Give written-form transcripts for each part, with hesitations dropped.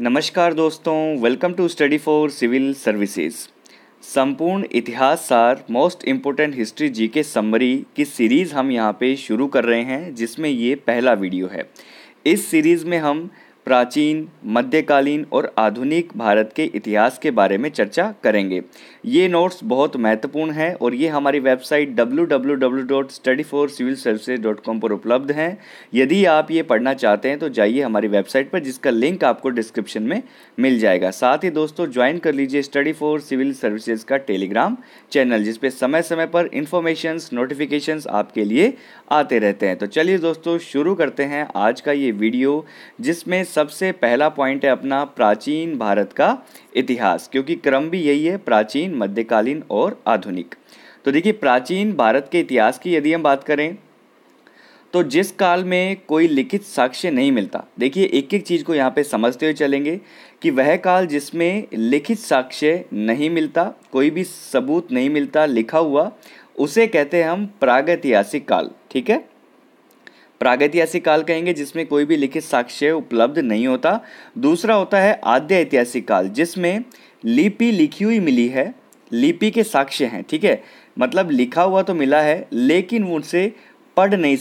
नमस्कार दोस्तों, welcome to study for civil services. संपूर्ण इतिहास सार most important history GK summary की सीरीज़ हम यहाँ पे शुरू कर रहे हैं, जिसमें ये पहला वीडियो है। इस सीरीज़ में हम प्राचीन, मध्यकालीन और आधुनिक भारत के इतिहास के बारे में चर्चा करेंगे। ये नोट्स बहुत महत्वपूर्ण हैं और ये हमारी वेबसाइट www.studyforcivilservices.com पर उपलब्ध हैं। यदि आप ये पढ़ना चाहते हैं तो जाइए हमारी वेबसाइट पर, जिसका लिंक आपको डिस्क्रिप्शन में मिल जाएगा। साथ ही दोस्तों ज्वाइन कर लीजिए स्टडी फॉर सिविल सर्विसेज का टेलीग्राम चैनल, जिस पे समय समय पर इन्फॉर्मेशंस, नोटिफिकेशंस आपके लिए आते रहते हैं। तो चलिए दोस्तों शुरू करते हैं आज का ये वीडियो, जिसमें सबसे पहला पॉइंट है अपना प्राचीन भारत का इतिहास, क्योंकि क्रम भी यही है, प्राचीन, मध्यकालीन और आधुनिक। तो देखिए, प्राचीन भारत के इतिहास की यदि हम बात करें तो जिस काल में कोई लिखित साक्ष्य नहीं मिलता, देखिए एक एक चीज़ को यहाँ पे समझते हुए चलेंगे कि वह काल जिसमें लिखित साक्ष्य नहीं मिलता, कोई भी सबूत नहीं मिलता लिखा हुआ, उसे कहते हैं हम प्रागैतिहासिक काल। ठीक है, प्रागैतिहासिक काल कहेंगे जिसमें कोई भी लिखित साक्ष्य उपलब्ध नहीं होता। दूसरा होता है आद्य ऐतिहासिक काल, जिसमें लिपि लिखी हुई मिली है, लिपि के साक्ष्य हैं। ठीक है, मतलब लिखा हुआ तो मिला है लेकिन उसे पढ़ नहीं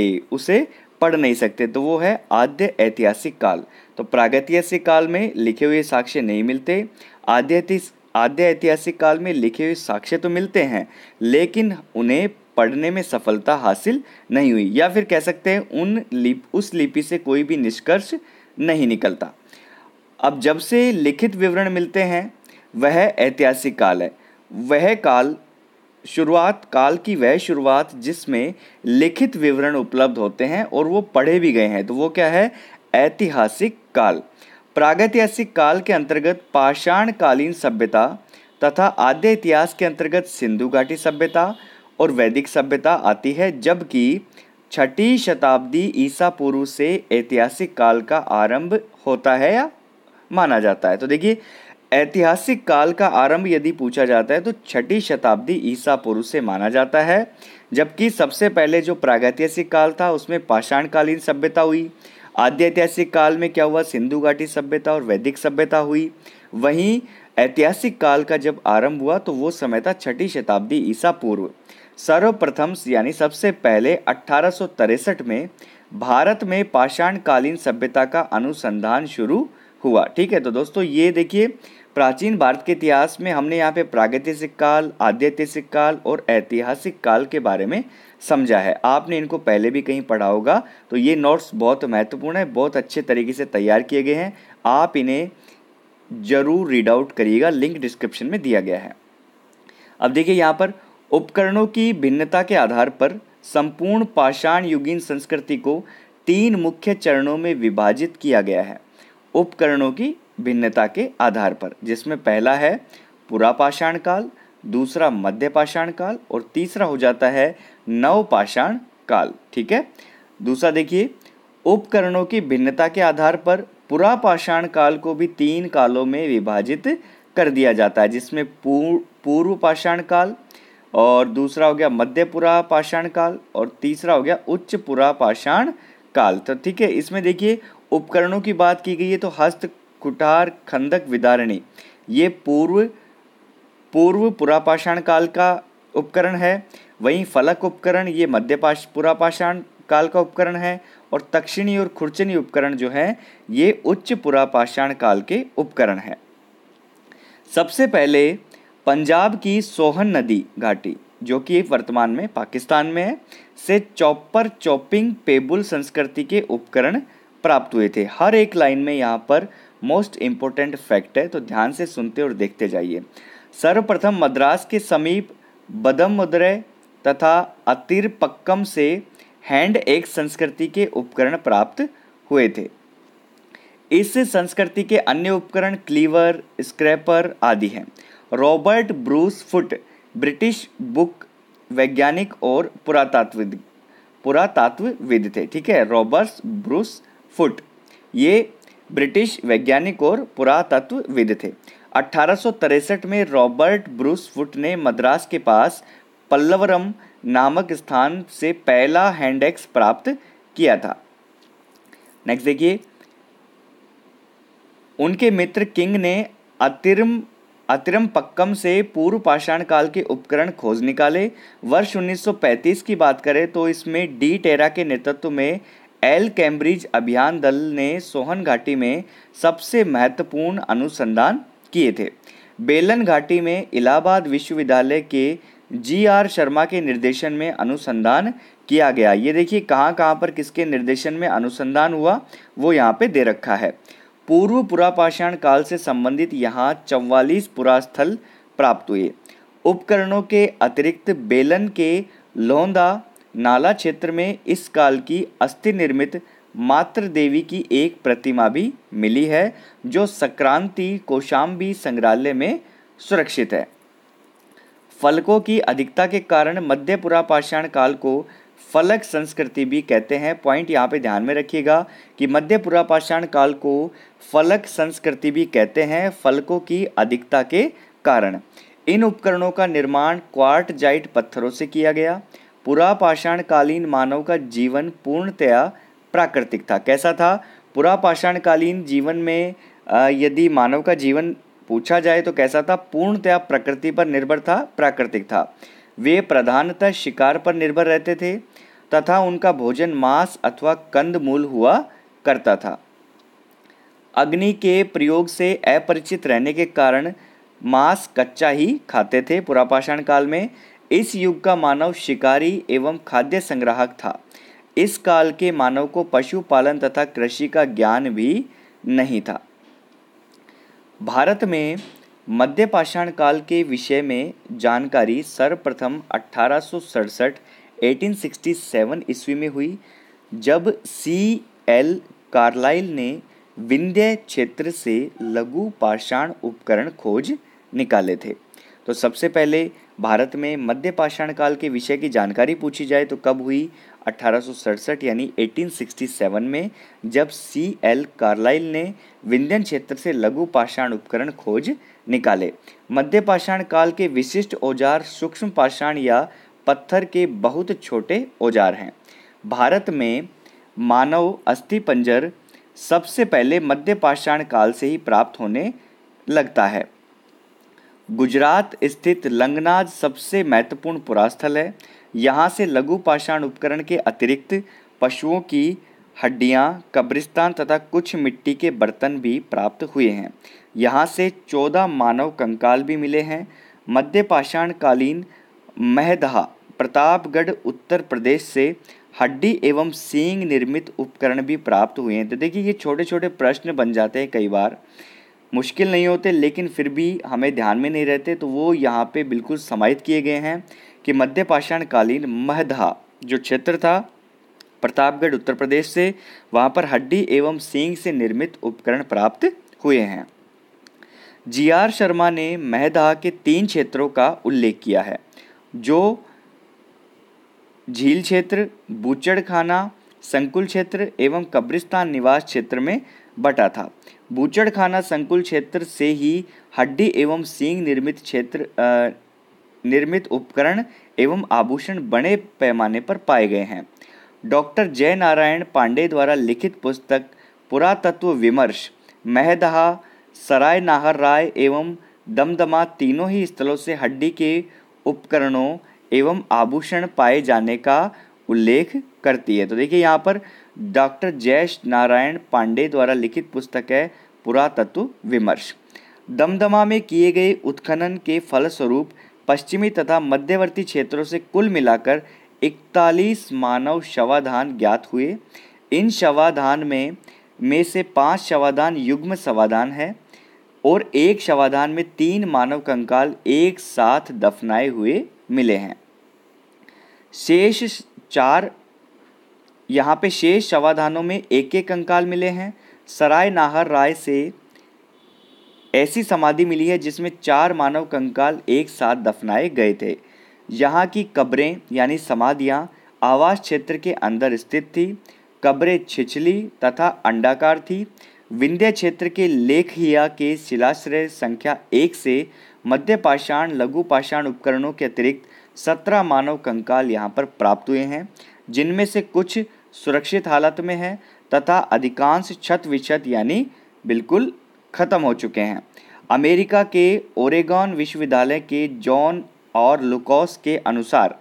सकते, तो वो है आद्य ऐतिहासिक काल। तो प्रागैतिहासिक काल में लिखे हुए साक्ष्य नहीं मिलते, आद्य ऐतिहासिक काल में लिखे हुए साक्ष्य तो मिलते हैं लेकिन उन्हें पढ़ने में सफलता हासिल नहीं हुई, या फिर कह सकते हैं उस लिपि से कोई भी निष्कर्ष नहीं निकलता। अब जब से लिखित विवरण मिलते हैं वह ऐतिहासिक काल है। वह शुरुआत जिसमें लिखित विवरण उपलब्ध होते हैं और वो पढ़े भी गए हैं, तो वो क्या है? ऐतिहासिक काल। प्रागैतिहासिक काल के अंतर्गत पाषाणकालीन सभ्यता तथा आद्य इतिहास के अंतर्गत सिंधु घाटी सभ्यता और वैदिक सभ्यता आती है, जबकि 6ठी शताब्दी ईसा पूर्व से ऐतिहासिक काल का आरंभ होता है या माना जाता है। तो देखिए, ऐतिहासिक काल का आरंभ यदि पूछा जाता है तो 6ठी शताब्दी ईसा पूर्व से माना जाता है, जबकि सबसे पहले जो प्रागैतिहासिक काल था उसमें पाषाणकालीन सभ्यता हुई। आद्य ऐतिहासिक काल में क्या हुआ? सिंधु घाटी सभ्यता और वैदिक सभ्यता हुई। वहीं ऐतिहासिक काल का जब आरंभ हुआ तो वो समय था 6ठी शताब्दी ईसा पूर्व। सर्वप्रथम यानी सबसे पहले 1863 में भारत में पाषाणकालीन सभ्यता का अनुसंधान शुरू हुआ। ठीक है, तो दोस्तों ये देखिए, प्राचीन भारत के इतिहास में हमने यहाँ पे प्रागैतिहासिक काल, आद्य ऐतिहासिक काल और ऐतिहासिक काल के बारे में समझा है। आपने इनको पहले भी कहीं पढ़ा होगा, तो ये नोट्स बहुत महत्वपूर्ण है, बहुत अच्छे तरीके से तैयार किए गए हैं। आप इन्हें जरूर रीड आउट करिएगा, लिंक डिस्क्रिप्शन में दिया गया है। अब देखिए, यहाँ पर उपकरणों की भिन्नता के आधार पर संपूर्ण पाषाण युगीन संस्कृति को 3 मुख्य चरणों में विभाजित किया गया है। उपकरणों की भिन्नता के आधार पर, जिसमें पहला है पुरापाषाण काल, दूसरा मध्य पाषाण काल और तीसरा हो जाता है नवपाषाण काल। ठीक है, दूसरा देखिए, उपकरणों की भिन्नता के आधार पर पुरापाषाण काल को भी 3 कालों में विभाजित कर दिया जाता है, जिसमें पूर्व पाषाण काल, और दूसरा हो गया मध्य पुरापाषाण काल और तीसरा हो गया उच्च पुरापाषाण काल। तो ठीक है, इसमें देखिए उपकरणों की बात की गई है तो हस्त, कुठार, खंदक, विदारणी ये पूर्व पुरापाषाण काल का उपकरण है। वहीं फलक उपकरण ये मध्य पुरापाषाण काल का उपकरण है, और तक्षिणी और खुरचनी उपकरण जो है ये उच्च पुरापाषाण काल के उपकरण है। सबसे पहले पंजाब की सोहन नदी घाटी, जो कि वर्तमान में पाकिस्तान में है, से चॉपिंग पेबुल संस्कृति के उपकरण प्राप्त हुए थे। हर एक लाइन में यहाँ पर मोस्ट इम्पोर्टेंट फैक्ट है, तो ध्यान से सुनते और देखते जाइए। सर्वप्रथम मद्रास के समीप बदमदुरै तथा अतिरपक्कम से हैंड एक्स संस्कृति के उपकरण प्राप्त हुए थे। इस संस्कृति के अन्य उपकरण क्लीवर, स्क्रैपर आदि हैं। Robert Bruce Foote British book वैज्ञानिक और पुरातत्वविद थे। ठीक है, रॉबर्ट ब्रूस फुट ये ब्रिटिश वैज्ञानिक और पुरातत्वविद थे। 1863 में रॉबर्ट ब्रूस फुट ने मद्रास के पास पल्लवरम नामक स्थान से पहला हैंड एक्स प्राप्त किया था। नेक्स्ट देखिए, उनके मित्र किंग ने अतिरम पक्कम से पूर्व पाषाण काल के उपकरण खोज निकाले। वर्ष 1935 की बात करें तो इसमें डी टेरा के नेतृत्व में एल कैम्ब्रिज अभियान दल ने सोहन घाटी में सबसे महत्वपूर्ण अनुसंधान किए थे। बेलन घाटी में इलाहाबाद विश्वविद्यालय के जी.आर. शर्मा के निर्देशन में अनुसंधान किया गया। ये देखिए कहाँ कहाँ पर किसके निर्देशन में अनुसंधान हुआ वो यहाँ पे दे रखा है। पूर्व पुरापाषाण काल से संबंधित यहाँ 44 पुरास्थल प्राप्त हुए। उपकरणों के अतिरिक्त बेलन के लोहंदा नाला क्षेत्र में इस काल की अस्थि निर्मित मातृ देवी की एक प्रतिमा भी मिली है जो संक्रांति कौशाम्बी संग्रहालय में सुरक्षित है। फलकों की अधिकता के कारण मध्य पुरापाषाण काल को फलक संस्कृति भी कहते हैं। पॉइंट यहाँ पे ध्यान में रखिएगा कि मध्य पुरापाषाण काल को फलक संस्कृति भी कहते हैं, फलकों की अधिकता के कारण। इन उपकरणों का निर्माण क्वार्टजाइट पत्थरों से किया गया। पुरापाषाण कालीन मानव का जीवन पूर्णतया प्राकृतिक था। कैसा था? पुरापाषाण कालीन जीवन में यदि मानव का जीवन पूछा जाए तो कैसा था? पूर्णतया प्रकृति पर निर्भर था, प्राकृतिक था। वे प्रधानतः शिकार पर निर्भर रहते थे तथा उनका भोजन मांस अथवा कंदमूल हुआ करता था। अग्नि के प्रयोग से अपरिचित रहने के कारण मांस कच्चा ही खाते थे। पुरापाषाण काल में इस युग का मानव शिकारी एवं खाद्य संग्राहक था। इस काल के मानव को पशुपालन तथा कृषि का ज्ञान भी नहीं था। भारत में मध्य पाषाण काल के विषय में जानकारी सर्वप्रथम 1867 ईस्वी में हुई, जब C.L. कार्लाइल ने विंध्य क्षेत्र से लघु पाषाण उपकरण खोज निकाले थे। तो सबसे पहले भारत में मध्य पाषाण काल के विषय की जानकारी पूछी जाए तो कब हुई? 1867 यानी 1867 में, जब C.L. कार्लाइल ने विंध्यन क्षेत्र से लघु पाषाण उपकरण खोज निकाले। मध्य पाषाण काल के विशिष्ट औजार सूक्ष्म पाषाण या पत्थर के बहुत छोटे औजार हैं। भारत में मानव अस्थिपंजर सबसे पहले मध्य पाषाण काल से ही प्राप्त होने लगता है। गुजरात स्थित लंगनाज सबसे महत्वपूर्ण पुरास्थल है। यहाँ से लघु पाषाण उपकरण के अतिरिक्त पशुओं की हड्डियाँ, कब्रिस्तान तथा कुछ मिट्टी के बर्तन भी प्राप्त हुए हैं। यहाँ से 14 मानव कंकाल भी मिले हैं। मध्य पाषाण कालीन महदहा प्रतापगढ़ उत्तर प्रदेश से हड्डी एवं सींग निर्मित उपकरण भी प्राप्त हुए हैं। तो देखिए ये छोटे छोटे प्रश्न बन जाते हैं, कई बार मुश्किल नहीं होते लेकिन फिर भी हमें ध्यान में नहीं रहते, तो वो यहाँ पे बिल्कुल समाहित किए गए हैं कि मध्य पाषाण कालीन महदहा जो क्षेत्र था प्रतापगढ़ उत्तर प्रदेश से, वहाँ पर हड्डी एवं सींग से निर्मित उपकरण प्राप्त हुए हैं। जी.आर. शर्मा ने महदहा के 3 क्षेत्रों का उल्लेख किया है, जो झील क्षेत्र, बूचड़खाना संकुल क्षेत्र एवं कब्रिस्तान निवास क्षेत्र में बटा था। बूचड़खाना संकुल क्षेत्र से ही हड्डी एवं सींग निर्मित उपकरण एवं आभूषण बड़े पैमाने पर पाए गए हैं। डॉक्टर जय नारायण पांडे द्वारा लिखित पुस्तक पुरातत्व विमर्श महदहा, सराय नाहर राय एवं दमदमा तीनों ही स्थलों से हड्डी के उपकरणों एवं आभूषण पाए जाने का उल्लेख करती है। तो देखिए यहाँ पर डॉक्टर जय नारायण पांडे द्वारा लिखित पुस्तक है पुरातत्व विमर्श। दमदमा में किए गए उत्खनन के फलस्वरूप पश्चिमी तथा मध्यवर्ती क्षेत्रों से कुल मिलाकर 41 मानव शवाधान ज्ञात हुए। इन शवाधान में से 5 शवाधान युग्म शवाधान है और एक शवाधान में 3 मानव कंकाल एक साथ दफनाए हुए मिले हैं। शेष शवाधानों में एक एक कंकाल मिले हैं। सराय नाहर राय से ऐसी समाधि मिली है जिसमें 4 मानव कंकाल एक साथ दफनाए गए थे। यहाँ की कब्रें यानी समाधियाँ आवास क्षेत्र के अंदर स्थित थी। कब्रें छिछली तथा अंडाकार थी। विंध्य क्षेत्र के लेखहिया के शिलाश्रय संख्या 1 से मध्य पाषाण लघु पाषाण उपकरणों के अतिरिक्त 17 मानव कंकाल यहाँ पर प्राप्त हुए हैं, जिनमें से कुछ सुरक्षित हालत में है तथा अधिकांश क्षत विक्षत यानी बिल्कुल खत्म हो चुके हैं। अमेरिका के ओरेगॉन विश्वविद्यालय के जॉन और लुकोस के अनुसार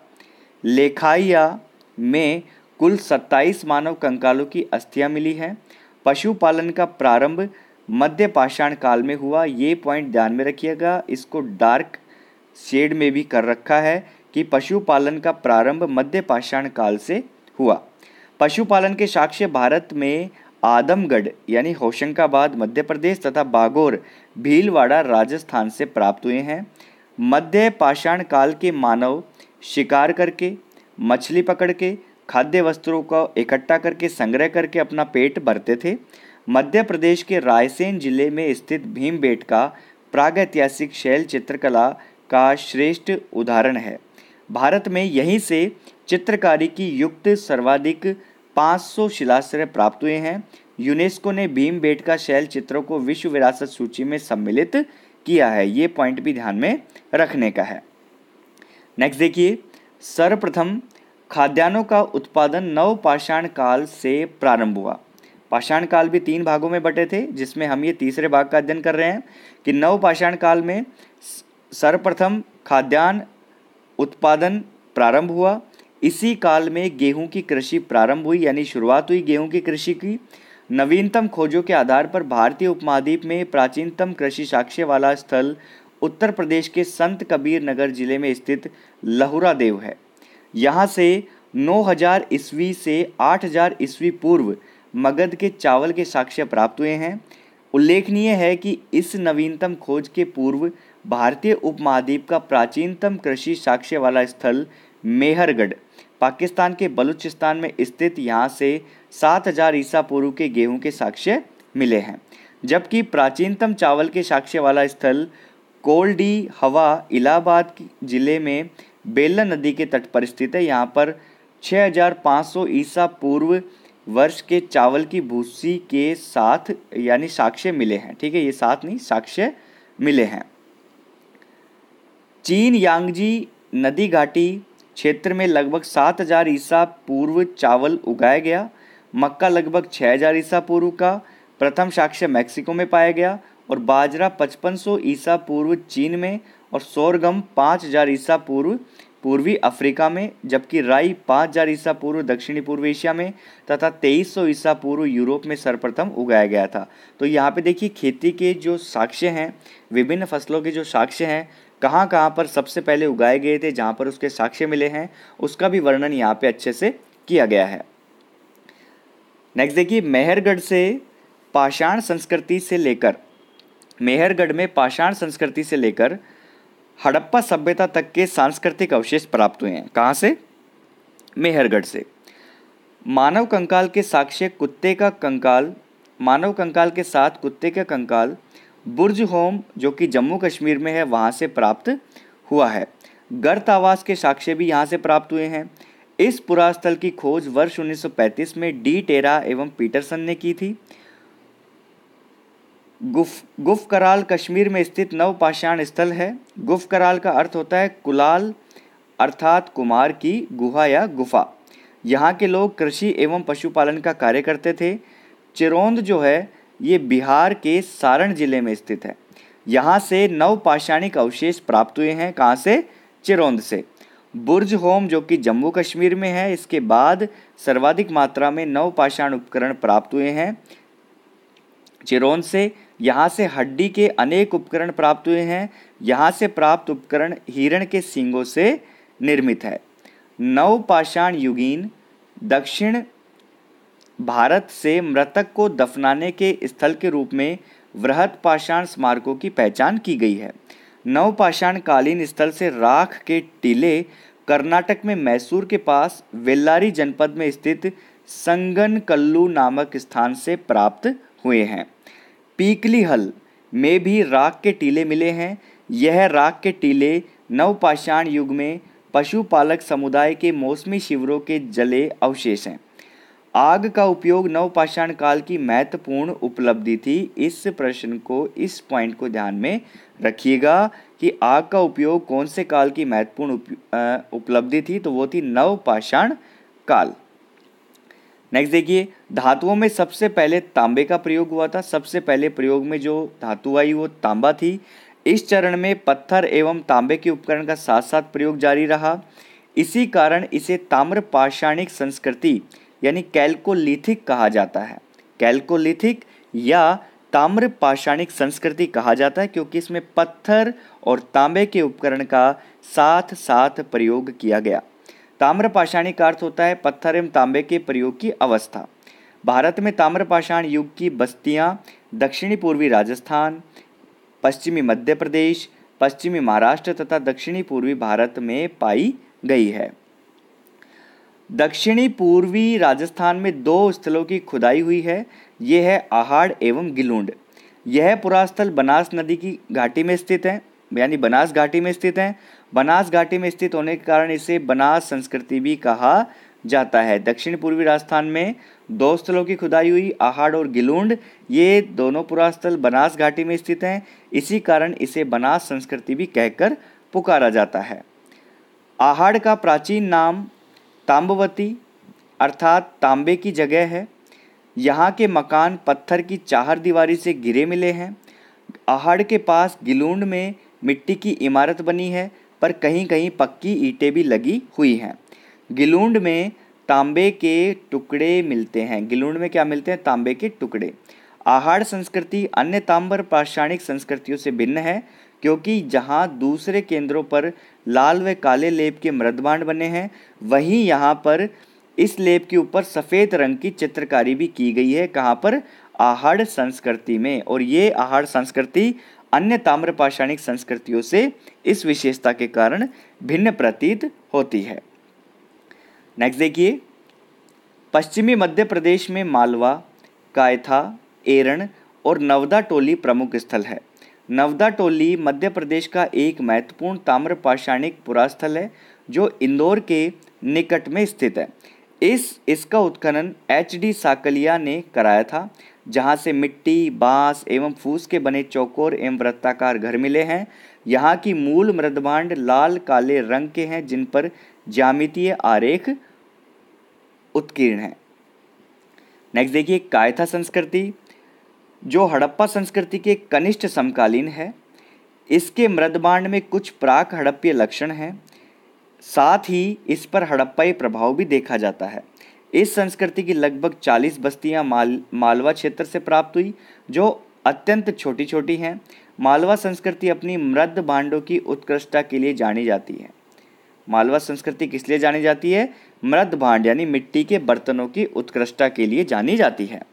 लेखाइया में कुल 27 मानव कंकालों की अस्थियां मिली हैं। पशुपालन का प्रारंभ मध्य पाषाण काल में हुआ, ये पॉइंट ध्यान में रखिएगा। इसको डार्क शेड में भी कर रखा है कि पशुपालन का प्रारंभ मध्य पाषाण काल से हुआ। पशुपालन के साक्ष्य भारत में आदमगढ़ यानी होशंगाबाद मध्य प्रदेश तथा बागोर भीलवाड़ा राजस्थान से प्राप्त हुए हैं। मध्य पाषाण काल के मानव शिकार करके, मछली पकड़ के, खाद्य वस्त्रों को इकट्ठा करके संग्रह करके अपना पेट भरते थे। मध्य प्रदेश के रायसेन जिले में स्थित भीमबेटका प्रागैतिहासिक शैल चित्रकला का श्रेष्ठ उदाहरण है। भारत में यहीं से चित्रकारी की युक्त सर्वाधिक 500 शिलाश्रय प्राप्त हुए हैं। यूनेस्को ने भीमबेटका शैल चित्रों को विश्व विरासत सूची में सम्मिलित किया है, ये पॉइंट भी ध्यान में रखने का है। नेक्स्ट देखिए, सर्वप्रथम खाद्यान्नों का उत्पादन नवपाषाण काल से प्रारंभ हुआ। पाषाण काल भी 3 भागों में बटे थे, जिसमें हम ये तीसरे भाग का अध्ययन कर रहे हैं कि नवपाषाण काल में सर्वप्रथम खाद्यान्न उत्पादन प्रारंभ हुआ। इसी काल में गेहूं की कृषि प्रारंभ हुई, यानी शुरुआत हुई गेहूं की कृषि की। नवीनतम खोजों के आधार पर भारतीय उपमहाद्वीप में प्राचीनतम कृषि साक्ष्य वाला स्थल उत्तर प्रदेश के संत कबीर नगर जिले में स्थित लहुरा देव है। यहाँ से 9000 ईस्वी से 8000 ईस्वी पूर्व मगध के चावल के साक्ष्य प्राप्त हुए हैं। उल्लेखनीय है कि इस नवीनतम खोज के पूर्व भारतीय उपमहाद्वीप का प्राचीनतम कृषि साक्ष्य वाला स्थल मेहरगढ़ पाकिस्तान के बलूचिस्तान में स्थित, यहाँ से 7000 ईसा पूर्व के गेहूं के साक्ष्य मिले हैं। जबकि प्राचीनतम चावल के साक्ष्य वाला स्थल कोल्डी हवा इलाहाबाद जिले में बेल्ला नदी के तट पर स्थित है। यहाँ पर 6500 ईसा पूर्व वर्ष के चावल की भूसी के साथ यानी साक्ष्य मिले हैं। ठीक है, ये साथ नहीं साक्ष्य मिले हैं। चीन यांगजी नदी घाटी क्षेत्र में लगभग 7000 ईसा पूर्व चावल उगाया गया। मक्का लगभग 6000 ईसा पूर्व का प्रथम साक्ष्य मैक्सिको में पाया गया और बाजरा 5500 ईसा पूर्व चीन में और सोरगम 5000 ईसा पूर्व पूर्वी अफ्रीका में, जबकि राई 5000 ईसा पूर्व दक्षिणी पूर्व एशिया में तथा 2300 ईसा पूर्व यूरोप में सर्वप्रथम उगाया गया था। तो यहाँ पे देखिए खेती के जो साक्ष्य हैं, विभिन्न फसलों के जो साक्ष्य हैं, कहाँ कहाँ पर सबसे पहले उगाए गए थे, जहाँ पर उसके साक्ष्य मिले हैं, उसका भी वर्णन यहाँ पे अच्छे से किया गया है। नेक्स्ट देखिए, मेहरगढ़ से पाषाण संस्कृति से लेकर मेहरगढ़ में पाषाण संस्कृति से लेकर हड़प्पा सभ्यता तक के सांस्कृतिक अवशेष प्राप्त हुए हैं। कहाँ से? मेहरगढ़ से। मानव कंकाल के साक्ष्य कुत्ते का कंकाल, मानव कंकाल के साथ कुत्ते का कंकाल बुर्ज होम जो कि जम्मू कश्मीर में है, वहाँ से प्राप्त हुआ है। गर्त आवास के साक्ष्य भी यहाँ से प्राप्त हुए हैं। इस पुरास्थल की खोज वर्ष 1935 में डी टेरा एवं पीटरसन ने की थी। गुफकराल कश्मीर में स्थित नवपाषाण स्थल है। गुफकराल का अर्थ होता है कुलाल अर्थात कुमार की गुहा या गुफा। यहाँ के लोग कृषि एवं पशुपालन का कार्य करते थे। चिरौंद जो है ये बिहार के सारण जिले में स्थित है। यहाँ से नवपाषाणिक अवशेष प्राप्त हुए हैं। कहाँ से? चिरौंद से। बुर्ज होम जो कि जम्मू कश्मीर में है, इसके बाद सर्वाधिक मात्रा में नवपाषाण उपकरण प्राप्त हुए हैं चिरौंद से। यहाँ से हड्डी के अनेक उपकरण प्राप्त हुए हैं। यहाँ से प्राप्त उपकरण हिरण के सींगों से निर्मित है। नवपाषाण युगीन दक्षिण भारत से मृतक को दफनाने के स्थल के रूप में वृहत पाषाण स्मारकों की पहचान की गई है। नवपाषाण कालीन स्थल से राख के टीले कर्नाटक में मैसूर के पास वेल्लारी जनपद में स्थित संगनकल्लू नामक स्थान से प्राप्त हुए हैं। पीकली हल में भी राख के टीले मिले हैं। यह राख के टीले नवपाषाण युग में पशुपालक समुदाय के मौसमी शिविरों के जले अवशेष हैं। आग का उपयोग नवपाषाण काल की महत्वपूर्ण उपलब्धि थी। इस प्रश्न को, इस पॉइंट को ध्यान में रखिएगा कि आग का उपयोग कौन से काल की महत्वपूर्ण उपलब्धि थी, तो वो थी नवपाषाण काल। नेक्स्ट देखिए, धातुओं में सबसे पहले तांबे का प्रयोग हुआ था। सबसे पहले प्रयोग में जो धातु आई वो तांबा थी। इस चरण में पत्थर एवं तांबे के उपकरण का साथ साथ प्रयोग जारी रहा। इसी कारण इसे ताम्र पाषाणिक संस्कृति यानी कैल्कोलिथिक कहा जाता है। कैल्कोलिथिक या ताम्र पाषाणिक संस्कृति कहा जाता है क्योंकि इसमें पत्थर और तांबे के उपकरण का साथ साथ प्रयोग किया गया। ताम्र पाषाणिक का अर्थ होता है पत्थर एवं तांबे के प्रयोग की अवस्था। भारत में ताम्र पाषाण युग की बस्तियां दक्षिणी पूर्वी राजस्थान, पश्चिमी मध्य प्रदेश, पश्चिमी महाराष्ट्र तथा दक्षिणी पूर्वी भारत में पाई गई है। दक्षिणी पूर्वी राजस्थान में दो स्थलों की खुदाई हुई है। ये है आहाड़ एवं गिलूंड। यह पुरास्थल बनास नदी की घाटी में स्थित है, यानी बनास घाटी में स्थित है। बनास घाटी में स्थित होने के कारण इसे बनास संस्कृति भी कहा जाता है। दक्षिण पूर्वी राजस्थान में दो स्थलों की खुदाई हुई, आहाड़ और गिलूंड। ये दोनों पुरास्थल बनास घाटी में स्थित हैं, इसी कारण इसे बनास संस्कृति भी कहकर पुकारा जाता है। आहाड़ का प्राचीन नाम ताम्बवती अर्थात तांबे की जगह है। यहाँ के मकान पत्थर की चार दीवारी से घिरे मिले हैं। आहाड़ के पास गिलूंड में मिट्टी की इमारत बनी है, पर कहीं कहीं पक्की ईंटें भी लगी हुई हैं। गिलूंड में तांबे के टुकड़े मिलते हैं। गिलूंड में क्या मिलते हैं? तांबे के टुकड़े। आहाड़ संस्कृति अन्य ताम्र पाषाणिक संस्कृतियों से भिन्न है क्योंकि जहाँ दूसरे केंद्रों पर लाल व काले लेप के मृदभांड बने हैं, वहीं यहाँ पर इस लेप के ऊपर सफ़ेद रंग की चित्रकारी भी की गई है। कहाँ पर? आहाड़ संस्कृति में। और ये आहाड़ संस्कृति अन्य ताम्र पाषाणिक संस्कृतियों से इस विशेषता के कारण भिन्न प्रतीत होती है। नेक्स्ट देखिए, पश्चिमी मध्य प्रदेश में मालवा, कायथा, एरण और नवदा टोली प्रमुख स्थल है। नवदा टोली मध्य प्रदेश का एक महत्वपूर्ण ताम्र पाषाणिक पुरास्थल है जो इंदौर के निकट में स्थित है। इसका उत्खनन HD साकलिया ने कराया था, जहाँ से मिट्टी, बांस एवं फूस के बने चौकोर एवं वृत्ताकार घर मिले हैं। यहाँ की मूल मृदभांड लाल काले रंग के हैं जिन पर ज्यामितीय आरेख उत्कीर्ण है। नेक्स्ट देखिए, कायथा संस्कृति जो हड़प्पा संस्कृति के कनिष्ठ समकालीन है। इसके मृदभांड में कुछ प्राक हड़प्पीय लक्षण हैं, साथ ही इस पर हड़प्पाई प्रभाव भी देखा जाता है। इस संस्कृति की लगभग 40 बस्तियां मालवा क्षेत्र से प्राप्त हुई जो अत्यंत छोटी छोटी हैं। मालवा संस्कृति अपनी मृद भांडों की उत्कृष्टता के लिए जानी जाती है। मालवा संस्कृति किस लिए जानी जाती है? मृद भांड यानी मिट्टी के बर्तनों की उत्कृष्टता के लिए जानी जाती है।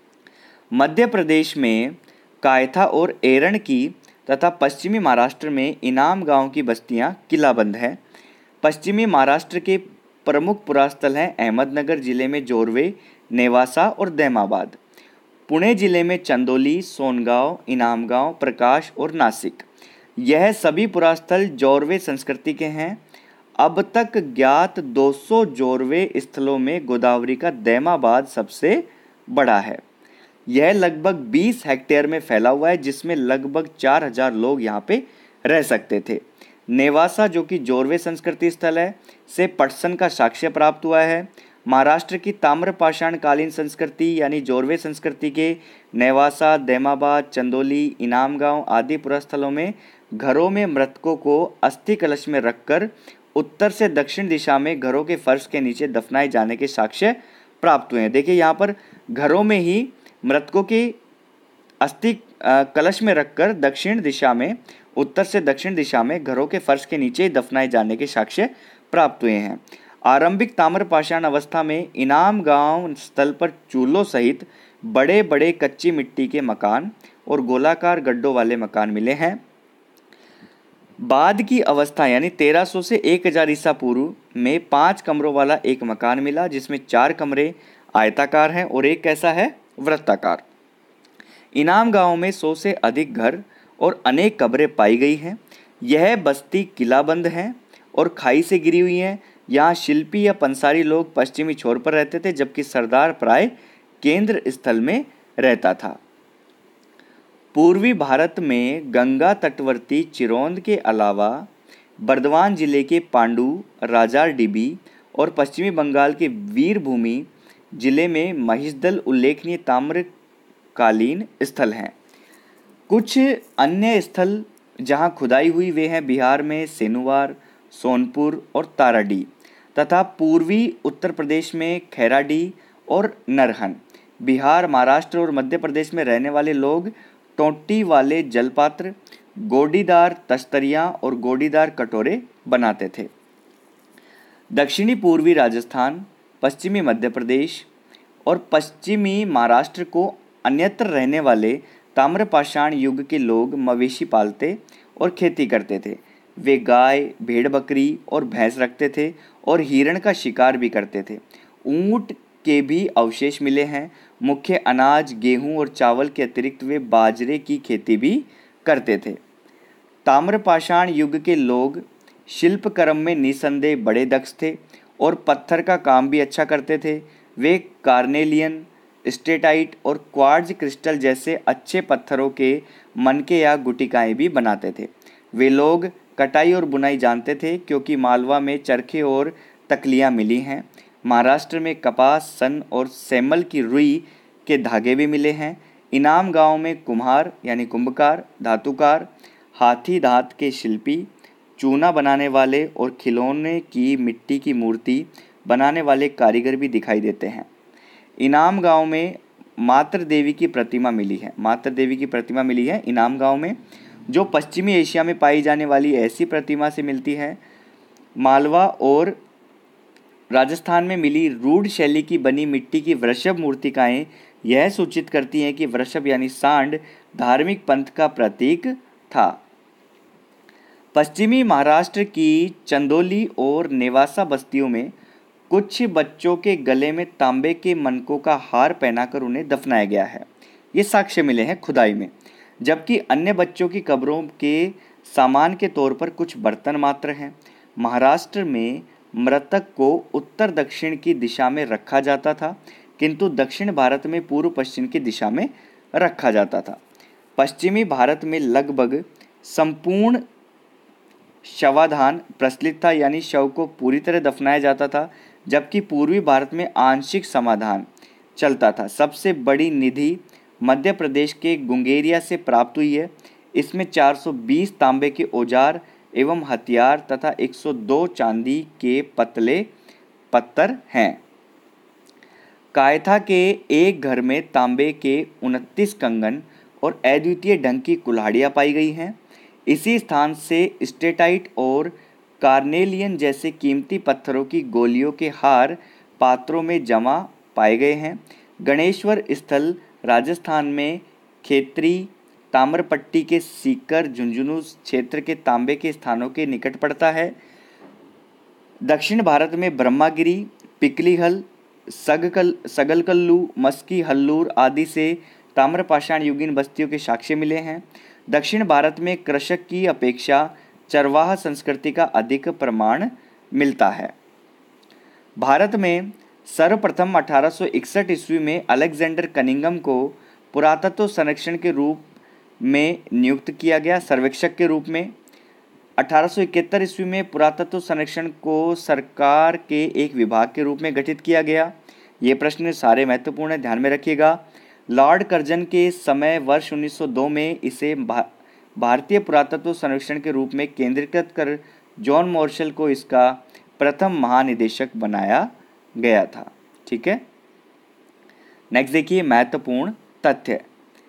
मध्य प्रदेश में कायथा और एरण की तथा पश्चिमी महाराष्ट्र में इनाम गांव की बस्तियां किलाबंद हैं। पश्चिमी महाराष्ट्र के प्रमुख पुरास्थल हैं अहमदनगर जिले में जोरवे, नेवासा और दहमाबाद। पुणे जिले में चंदोली, सोनगांव, इनामगांव, प्रकाश और नासिक। यह सभी पुरास्थल जोरवे संस्कृति के हैं। अब तक ज्ञात 200 जोरवे स्थलों में गोदावरी का दहमाबाद सबसे बड़ा है। यह लगभग 20 हेक्टेयर में फैला हुआ है जिसमें लगभग 4000 लोग यहाँ पे रह सकते थे। नेवासा जो कि जोरवे संस्कृति स्थल है से पटसन का साक्ष्य प्राप्त हुआ है। महाराष्ट्र की ताम्र पाषाण कालीन संस्कृति यानी जोरवे संस्कृति के नेवासा, दहमाबाद, चंदोली, इनामगांव आदि पुरास्थलों में घरों में मृतकों को अस्थि कलश में रखकर उत्तर से दक्षिण दिशा में घरों के फर्श के नीचे दफनाए जाने के साक्ष्य प्राप्त हुए हैं। देखिए यहाँ पर घरों में ही मृतकों की अस्थि कलश में रखकर दक्षिण दिशा में, उत्तर से दक्षिण दिशा में घरों के फर्श के नीचे दफनाए जाने के साक्ष्य प्राप्त हुए हैं। आरंभिक ताम्र पाषाण अवस्था में इनाम गांव स्थल पर चूल्हों सहित बड़े बड़े कच्ची मिट्टी के मकान और गोलाकार गड्ढों वाले मकान मिले हैं। बाद की अवस्था यानी 1300 से 1000 ईसा पूर्व में 5 कमरों वाला एक मकान मिला जिसमें 4 कमरे आयताकार हैं और एक कैसा है? वृत्ताकार। इनाम गांव में 100 से अधिक घर और अनेक कब्रें पाई गई हैं। यह बस्ती किलाबंद है और खाई से गिरी हुई है। यहाँ शिल्पी या पंसारी लोग पश्चिमी छोर पर रहते थे जबकि सरदार प्राय केंद्र स्थल में रहता था। पूर्वी भारत में गंगा तटवर्ती चिरौंद के अलावा बर्दवान जिले के पांडु, राजारडीबी और पश्चिमी बंगाल के वीरभूमि जिले में महिषदल उल्लेखनीय ताम्रकालीन स्थल हैं। कुछ अन्य स्थल जहां खुदाई हुई वे हैं बिहार में सेनुवार, सोनपुर और ताराडी तथा पूर्वी उत्तर प्रदेश में खैराडी और नरहन। बिहार, महाराष्ट्र और मध्य प्रदेश में रहने वाले लोग टोंटी वाले जलपात्र, गोडीदार तस्तरियाँ और गोडीदार कटोरे बनाते थे। दक्षिणी पूर्वी राजस्थान, पश्चिमी मध्य प्रदेश और पश्चिमी महाराष्ट्र को अन्यत्र रहने वाले ताम्रपाषाण युग के लोग मवेशी पालते और खेती करते थे। वे गाय, भेड़ बकरी और भैंस रखते थे और हिरण का शिकार भी करते थे। ऊंट के भी अवशेष मिले हैं। मुख्य अनाज गेहूं और चावल के अतिरिक्त वे बाजरे की खेती भी करते थे। ताम्रपाषाण युग के लोग शिल्पकर्म में निसंदेह बड़े दक्ष थे और पत्थर का काम भी अच्छा करते थे। वे कार्नेलियन, स्टेटाइट और क्वार्ट्ज क्रिस्टल जैसे अच्छे पत्थरों के मनके या गुटिकाएं भी बनाते थे। वे लोग कटाई और बुनाई जानते थे क्योंकि मालवा में चरखे और तकलियां मिली हैं। महाराष्ट्र में कपास, सन और सेमल की रुई के धागे भी मिले हैं। इनाम गांव में कुम्हार यानी कुंभकार, धातुकार, हाथी दांत के शिल्पी, चूना बनाने वाले और खिलौने की मिट्टी की मूर्ति बनाने वाले कारीगर भी दिखाई देते हैं। इनाम गांव में मातृ देवी की प्रतिमा मिली है। मातृ देवी की प्रतिमा मिली है इनाम गांव में, जो पश्चिमी एशिया में पाई जाने वाली ऐसी प्रतिमा से मिलती है। मालवा और राजस्थान में मिली रूढ़ शैली की बनी मिट्टी की वृषभ मूर्तिकाएं यह सूचित करती हैं कि वृषभ यानी सांड धार्मिक पंथ का प्रतीक था। पश्चिमी महाराष्ट्र की चंदोली और नेवासा बस्तियों में कुछ बच्चों के गले में तांबे के मनकों का हार पहनाकर उन्हें दफनाया गया है। ये साक्ष्य मिले हैं खुदाई में। जबकि अन्य बच्चों की कब्रों के सामान के तौर पर कुछ बर्तन मात्र हैं। महाराष्ट्र में मृतक को उत्तर दक्षिण की दिशा में रखा जाता था, किंतु दक्षिण भारत में पूर्व पश्चिम की दिशा में रखा जाता था। पश्चिमी भारत में लगभग संपूर्ण शवाधान प्रचलित था, यानी शव को पूरी तरह दफनाया जाता था, जबकि पूर्वी भारत में आंशिक समाधान चलता था। सबसे बड़ी निधि मध्य प्रदेश के गुंगेरिया से प्राप्त हुई है। इसमें 420 तांबे के औजार एवं हथियार तथा 102 चांदी के पतले पत्थर हैं। कायथा के एक घर में तांबे के 29 कंगन और अद्वितीय ढंग की कुल्हाड़ियाँ पाई गई हैं। इसी स्थान से स्टेटाइट और कार्नेलियन जैसे कीमती पत्थरों की गोलियों के हार पात्रों में जमा पाए गए हैं। गणेश्वर स्थल राजस्थान में खेतरी, ताम्रपट्टी के सीकर, झुंझुनू क्षेत्र के तांबे के स्थानों के निकट पड़ता है। दक्षिण भारत में ब्रह्मागिरी, पिकलीहल, सगलकल्लू, मस्की, हल्लूर आदि से ताम्रपाषाण युगीन बस्तियों के साक्ष्य मिले हैं। दक्षिण भारत में कृषक की अपेक्षा चरवाहा संस्कृति का अधिक प्रमाण मिलता है। भारत में सर्वप्रथम 1861 ईस्वी में अलेक्जेंडर कनिंघम को पुरातत्व संरक्षण के रूप में नियुक्त किया गया, सर्वेक्षक के रूप में। 1871 ईस्वी में पुरातत्व संरक्षण को सरकार के एक विभाग के रूप में गठित किया गया। ये प्रश्न सारे महत्वपूर्ण है, ध्यान में रखिएगा। लॉर्ड कर्जन के समय वर्ष 1902 में इसे भारतीय पुरातत्व संरक्षण के रूप में केंद्रीकृत कर जॉन मार्शल को इसका प्रथम महानिदेशक बनाया गया था। ठीक है, नेक्स्ट देखिए महत्वपूर्ण तथ्य।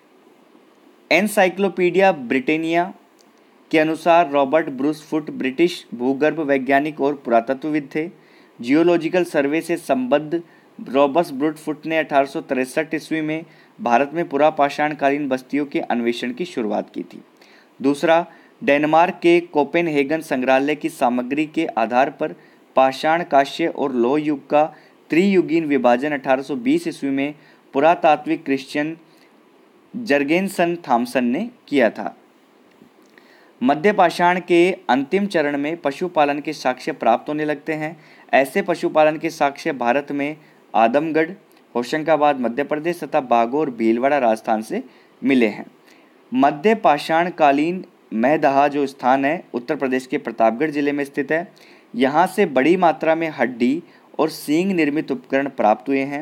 एनसाइक्लोपीडिया ब्रिटेनिया के अनुसार रॉबर्ट ब्रूस फुट ब्रिटिश भूगर्भ वैज्ञानिक और पुरातत्वविद थे। जियोलॉजिकल सर्वे से संबद्ध रॉबर्ट ब्रूस फुट ने 1863 ईस्वी में भारत में पुरापाषाणकालीन बस्तियों के अन्वेषण की शुरुआत की थी। दूसरा, डेनमार्क के कोपेनहेगन संग्रहालय की सामग्री के आधार पर पाषाण, कांस्य और लौह युग का त्रियुगीन विभाजन 1820 ईस्वी में पुरातात्विक क्रिश्चियन जर्गेनसन थॉमसन ने किया था। मध्य पाषाण के अंतिम चरण में पशुपालन के साक्ष्य प्राप्त होने लगते हैं। ऐसे पशुपालन के साक्ष्य भारत में आदमगढ़, होशंगाबाद मध्य प्रदेश तथा बागोर, भीलवाड़ा राजस्थान से मिले हैं। मध्य पाषाणकालीन मैदहा जो स्थान है उत्तर प्रदेश के प्रतापगढ़ जिले में स्थित है। यहाँ से बड़ी मात्रा में हड्डी और सींग निर्मित उपकरण प्राप्त हुए हैं।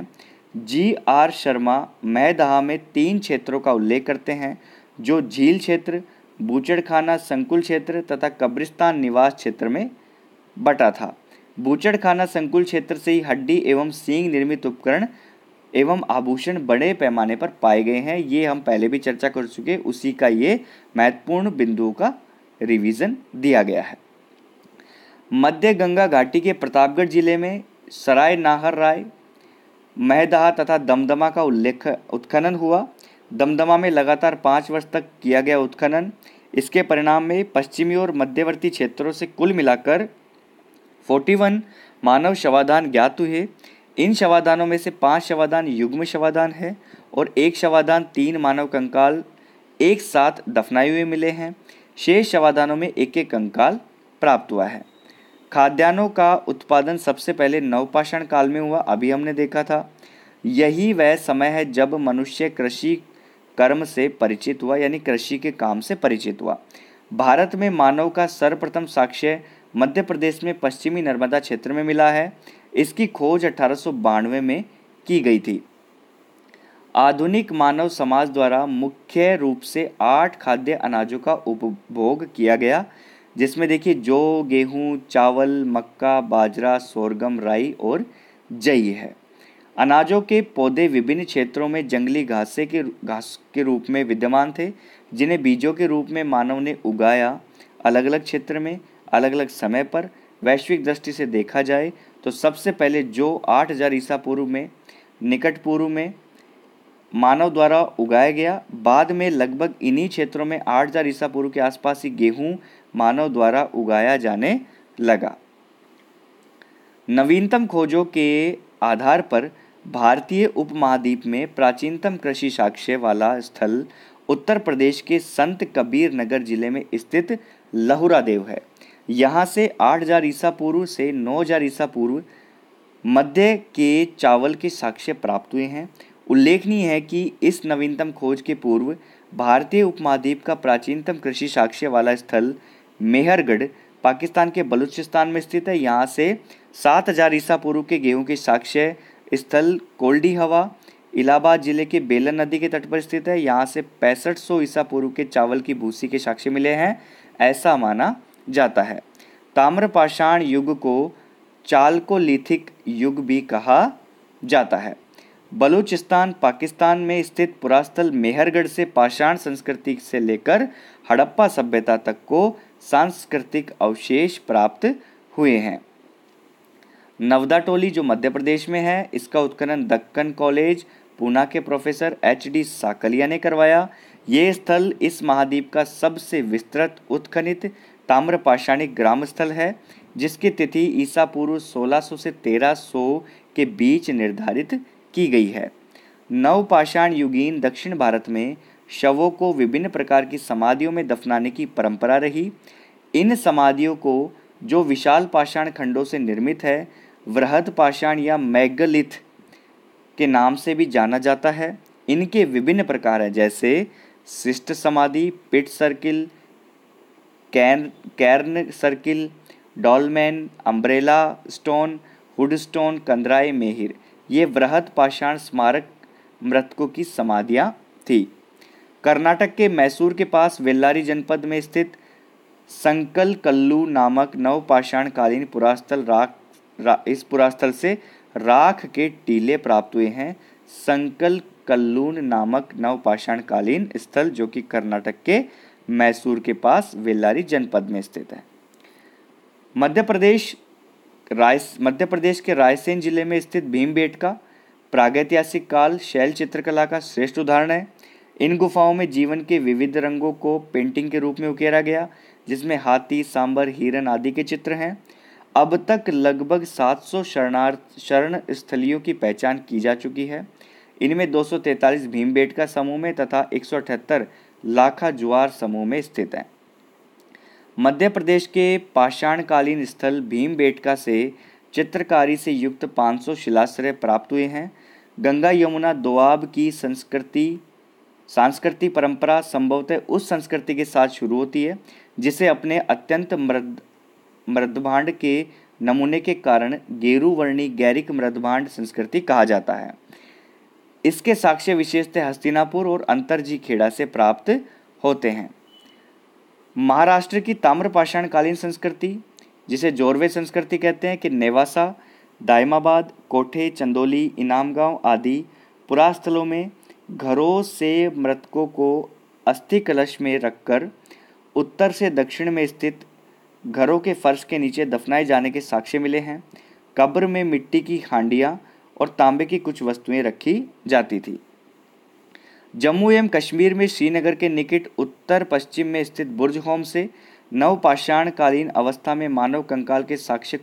G.R. शर्मा मैदाह में 3 क्षेत्रों का उल्लेख करते हैं जो झील क्षेत्र, बूचड़खाना संकुल क्षेत्र तथा कब्रिस्तान निवास क्षेत्र में बटा था। बूचड़खाना संकुल क्षेत्र से ही हड्डी एवं सींग निर्मित उपकरण एवं आभूषण बड़े पैमाने पर पाए गए हैं। ये हम पहले भी चर्चा कर चुके, उसी का ये महत्वपूर्ण बिंदुओं का रिवीजन दिया गया है। मध्य गंगा घाटी के प्रतापगढ़ जिले में सराय नाहर राय, महदाह तथा दमदमा का उत्खनन हुआ। दमदमा में लगातार 5 वर्ष तक किया गया उत्खनन। इसके परिणाम में पश्चिमी और मध्यवर्ती क्षेत्रों से कुल मिलाकर 41 मानव शवाधान ज्ञात हुए। इन शवाधानों में से 5 शवाधान युग्म शवाधान है और 1 शवाधान 3 मानव कंकाल एक साथ दफनाए हुए मिले हैं। शेष शवाधानों में एक कंकाल प्राप्त हुआ है। खाद्यान्नों का उत्पादन सबसे पहले नवपाषाण काल में हुआ, अभी हमने देखा था। यही वह समय है जब मनुष्य कृषि कर्म से परिचित हुआ, यानी कृषि के काम से परिचित हुआ। भारत में मानव का सर्वप्रथम साक्ष्य मध्य प्रदेश में पश्चिमी नर्मदा क्षेत्र में मिला है। इसकी खोज 1892 में की गई थी। आधुनिक मानव समाज द्वारा मुख्य रूप से 8 खाद्य अनाजों का उपभोग किया गया, जिसमें देखिए जौ, गेहूँ, चावल, मक्का, बाजरा, सोरगम, राई और जई है। अनाजों के पौधे विभिन्न क्षेत्रों में जंगली घास के रूप में विद्यमान थे, जिन्हें बीजों के रूप में मानव ने उगाया। अलग अलग क्षेत्र में अलग अलग समय पर वैश्विक दृष्टि से देखा जाए तो सबसे पहले जो 8000 ईसा पूर्व में निकट पूर्व में मानव द्वारा उगाया गया। बाद में लगभग इन्हीं क्षेत्रों में 8000 ईसा पूर्व के आसपास ही गेहूं मानव द्वारा उगाया जाने लगा। नवीनतम खोजों के आधार पर भारतीय उपमहाद्वीप में प्राचीनतम कृषि साक्ष्य वाला स्थल उत्तर प्रदेश के संत कबीर नगर जिले में स्थित लहुरा देव है। यहाँ से 8000 ईसा पूर्व से 9000 ईसा पूर्व मध्य के चावल के साक्ष्य प्राप्त हुए हैं। उल्लेखनीय है कि इस नवीनतम खोज के पूर्व भारतीय उपमहाद्वीप का प्राचीनतम कृषि साक्ष्य वाला स्थल मेहरगढ़ पाकिस्तान के बलूचिस्तान में स्थित है। यहाँ से 7000 ईसा पूर्व के गेहूं के साक्ष्य स्थल कोल्डी हवा इलाहाबाद जिले के बेलन नदी के तट पर स्थित है। यहाँ से 6500 ईसा पूर्व के चावल की भूसी के साक्ष्य मिले हैं, ऐसा माना जाता है। ताम्रपाषाण युग को चालकोलिथिक युग भी कहा जाता है। बलूचिस्तान पाकिस्तान में स्थित पुरास्थल मेहरगढ़ से पाषाण संस्कृति से लेकर हड़प्पा सभ्यता तक को सांस्कृतिक अवशेष प्राप्त हुए हैं। नवदा टोली जो मध्य प्रदेश में है, इसका उत्खनन दक्कन कॉलेज पूना के प्रोफेसर एच.डी. साकलिया ने करवाया। ये स्थल इस महाद्वीप का सबसे विस्तृत उत्खनित ताम्रपाषाणिक ग्राम स्थल है, जिसकी तिथि ईसा पूर्व 1600 से 1300 के बीच निर्धारित की गई है। नवपाषाण युगीन दक्षिण भारत में शवों को विभिन्न प्रकार की समाधियों में दफनाने की परंपरा रही। इन समाधियों को जो विशाल पाषाण खंडों से निर्मित है, वृहद पाषाण या मेगालिथ के नाम से भी जाना जाता है। इनके विभिन्न प्रकार हैं, जैसे शिष्ट समाधि, pit circle, cairn circle, dolmen, umbrella stone, hood stone, कंदराय, मेहिर। ये वृहद पाषाण स्मारक मृतकों की समाधियाँ थी। कर्नाटक के मैसूर के पास वेल्लारी जनपद में स्थित संकल कल्लू नामक नवपाषाण कालीन पुरास्थल इस पुरास्थल से राख के टीले प्राप्त हुए हैं। संकल कल्लून नामक नवपाषाण कालीन स्थल जो कि कर्नाटक के मैसूर के पास वेल्लारी जनपद में स्थित है। मध्य प्रदेश के रायसेन जिले में स्थित भीमबेटका प्रागैतिहासिक काल शैल चित्रकला का श्रेष्ठ उदाहरण है। इन गुफाओं में जीवन के विविध रंगों को पेंटिंग के रूप में उकेरा गया, जिसमें हाथी, सांबर, हिरन आदि के चित्र हैं। अब तक लगभग 700 शरण स्थलियों की पहचान की जा चुकी है। इनमें 243 भीमबेटका समूह में तथा 178 लाखा जुआर समूह में स्थित हैं। मध्य प्रदेश के पाषाणकालीन स्थल भीमबेटका से चित्रकारी से युक्त 500 शिलाश्रय प्राप्त हुए हैं। गंगा यमुना दोआब की सांस्कृतिक परंपरा संभवतः उस संस्कृति के साथ शुरू होती है जिसे अपने अत्यंत मृदभांड के नमूने के कारण गेरू वर्णी गैरिक मृदभांड संस्कृति कहा जाता है। इसके साक्ष्य विशेषतः हस्तिनापुर और अंतरजी खेड़ा से प्राप्त होते हैं। महाराष्ट्र की ताम्रपाषाणकालीन संस्कृति, जिसे जोरवे संस्कृति कहते हैं, कि नेवासा, दायमाबाद, कोठे, चंदोली, इनामगांव आदि पुरास्थलों में घरों से मृतकों को अस्थि कलश में रखकर उत्तर से दक्षिण में स्थित घरों के फर्श के नीचे दफनाए जाने के साक्ष्य मिले हैं। कब्र में मिट्टी की हांडियां और तांबे की कुछ वस्तुएं रखी जाती थी। जम्मू एवं कश्मीर में श्रीनगर के निकट उत्तर पश्चिम में स्थित बुर्ज होम से नवपाषाणकालीन अवस्था में मानव कंकाल के साक्ष्य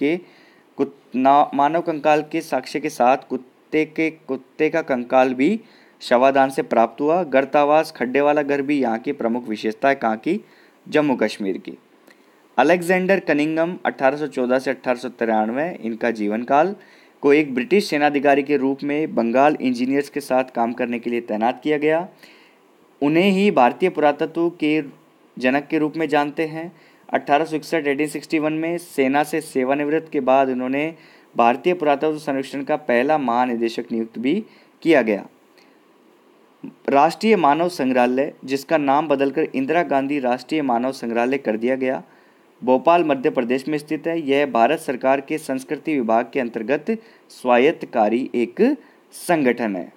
के साथ कुत्ते का कंकाल भी शवादान से प्राप्त हुआ। गर्तावास खड्डे वाला घर भी यहाँ की प्रमुख विशेषता है, कहाँ की? जम्मू कश्मीर की। अलेक्जेंडर कनिंगम 1814 से 1893, इनका जीवन काल, को एक ब्रिटिश सेनाधिकारी के रूप में बंगाल इंजीनियर्स के साथ काम करने के लिए तैनात किया गया। उन्हें ही भारतीय पुरातत्व के जनक के रूप में जानते हैं। 1861 में सेना से सेवानिवृत्त के बाद उन्होंने भारतीय पुरातत्व सर्वेक्षण का पहला महानिदेशक नियुक्त भी किया गया। राष्ट्रीय मानव संग्रहालय, जिसका नाम बदलकर इंदिरा गांधी राष्ट्रीय मानव संग्रहालय कर दिया गया, भोपाल मध्य प्रदेश में स्थित है। यह भारत सरकार के संस्कृति विभाग के अंतर्गत स्वायत्तकारी एक संगठन है।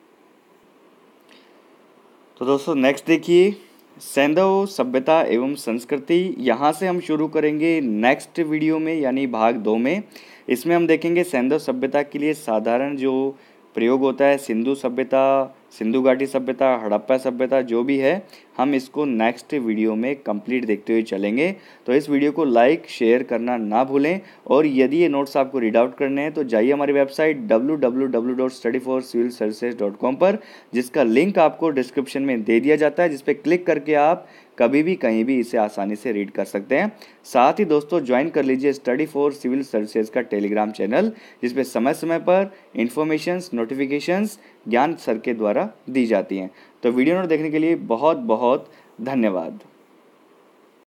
तो दोस्तों नेक्स्ट देखिए, सैंधव सभ्यता एवं संस्कृति। यहाँ से हम शुरू करेंगे नेक्स्ट वीडियो में, यानी भाग 2 में। इसमें हम देखेंगे सैंधव सभ्यता के लिए साधारण जो प्रयोग होता है, सिंधु सभ्यता, सिंधु घाटी सभ्यता, हड़प्पा सभ्यता, जो भी है, हम इसको नेक्स्ट वीडियो में कंप्लीट देखते हुए चलेंगे। तो इस वीडियो को लाइक शेयर करना ना भूलें, और यदि ये नोट्स आपको रीड आउट करने हैं तो जाइए हमारी वेबसाइट www.studyforcivilservices.com पर, जिसका लिंक आपको डिस्क्रिप्शन में दे दिया जाता है, जिस पर क्लिक करके आप कभी भी कहीं भी इसे आसानी से रीड कर सकते हैं। साथ ही दोस्तों ज्वाइन कर लीजिए स्टडी फॉर सिविल सर्विसेज का टेलीग्राम चैनल, जिसपे समय समय पर इन्फॉर्मेशंस, नोटिफिकेशंस ज्ञान सर के द्वारा दी जाती हैं। तो वीडियो नोट देखने के लिए बहुत बहुत धन्यवाद।